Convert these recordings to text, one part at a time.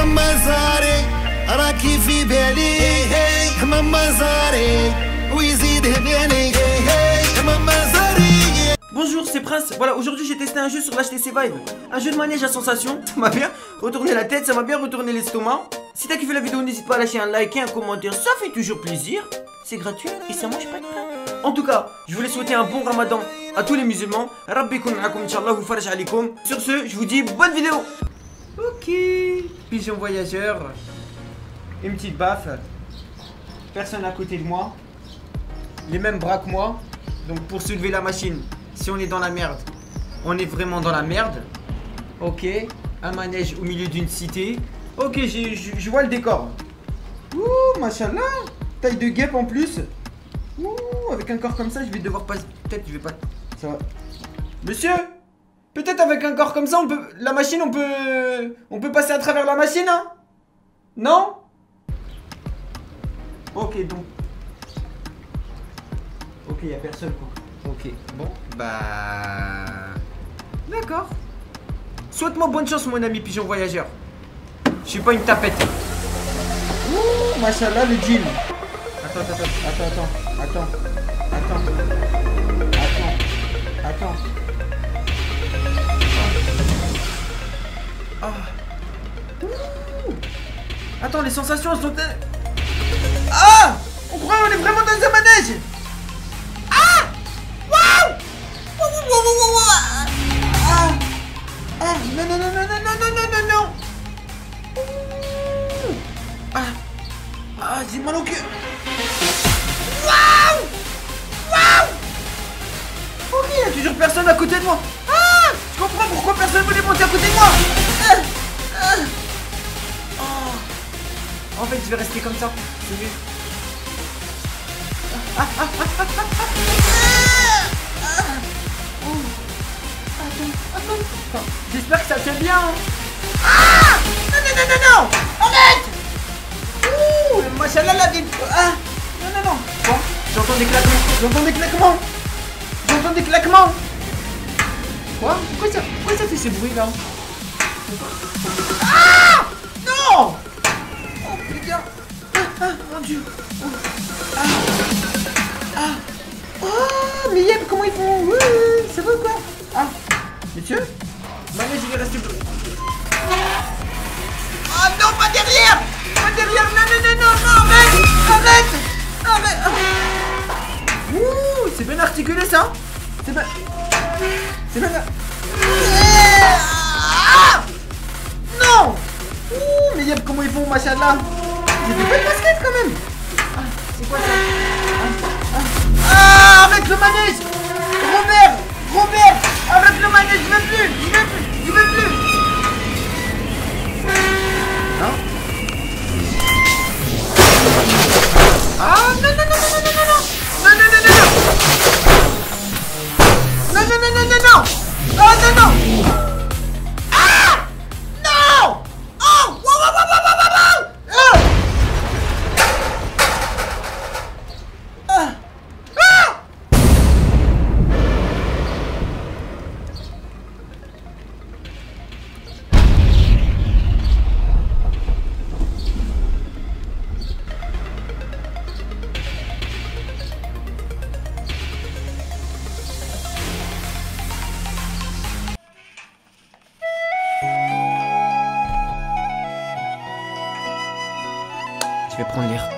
مزاري راكي في بالي مزاري ويزيد هداني مزاري. Bonjour, c'est Prince. Voilà, aujourd'hui j'ai testé un jeu sur l'HTC Vive. Un jeu de manège à sensation. Ça m'a bien retourné la tête, ça m'a bien retourné l'estomac. Si t'as kiffé la vidéo, n'hésite pas à lâcher un like et un commentaire, ça fait toujours plaisir. C'est gratuit et ça mange pas de pain. En tout cas, je voulais souhaiter un bon ramadan à tous les musulmans. Rabbi koun ma'akoum, Inch'Allah, ou faraj alikoum. Sur ce, je vous dis bonne vidéo. Ok, pigeon voyageur. Une petite baffe. Personne à côté de moi. Les mêmes bras que moi. Donc pour soulever la machine, si on est dans la merde, on est vraiment dans la merde. Ok, un manège au milieu d'une cité. Ok, je vois le décor. Ouh, machallah. Taille de guêpe en plus. Ouh, avec un corps comme ça, je vais devoir passer. Peut-être je vais pas. Ça va. Monsieur, peut-être avec un corps comme ça, on peut. La machine, on peut passer à travers la machine, hein? Non? Ok, donc. Ok, y a personne quoi. Ok, bon, bah. D'accord. Souhaite-moi bonne chance, mon ami pigeon voyageur. Je suis pas une tapette. Ouh, machallah, le jean. Attends. Ah. Ouh. Attends, les sensations sont. Ah! On croit qu'on est vraiment dans un manège! Ah! Waouh! Ah! Non! Ah, j'ai mal au cœur! Waouh! Ok, il y a toujours personne à côté de moi! Ah! Je comprends pourquoi personne voulait monter à côté de moi! En fait, je vais rester comme ça, c'est mieux. Attends. J'espère que ça tient bien. Ah! Non! Arrête! Ouh, machallah la vie. Ah! Non. Bon, j'entends des claquements. Quoi? Pourquoi ça fait ces bruits là? Ah! Non! Oh putain! Mon dieu! Oh, mais Yep, comment ils font? Ça va ou quoi? Ah, monsieur? Manège, il est resté bleu. Oh non, pas derrière! Non, arrête! Ouh, c'est bien articulé ça? C'est bien. Ah! Non! Ouh, mais Yep, comment ils font, machallah? J'ai des belles baskets quand même! Ah, c'est quoi ça? Ah, arrête le manège! Robert! Arrête le manège, je veux plus! Hein? Ah, non! Oh, non! Ah! Non! Oh! Je vais prendre l'air.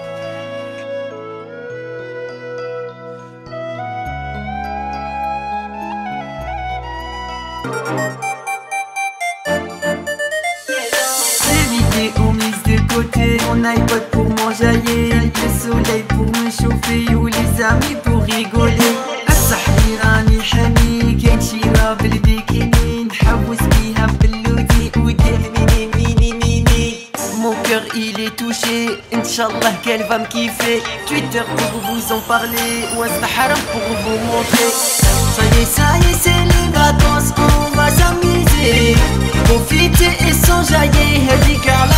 Les vidéos mises de côté, mon iPod pour m'enjailler, le soleil pour me chauffer ou les amis pour rigoler. الصحبي راني حامي كاين شي راه بالبيكيني نحوس بيها بلودي ودير ميني. Mon cœur il est touché, Inch'Allah qu'elle va me kiffer. Twitter pour vous en parler, ou Instagram pour vous montrer. Ça y est, c'est les vacances, on va s'amuser. Profiter et s'enjailler,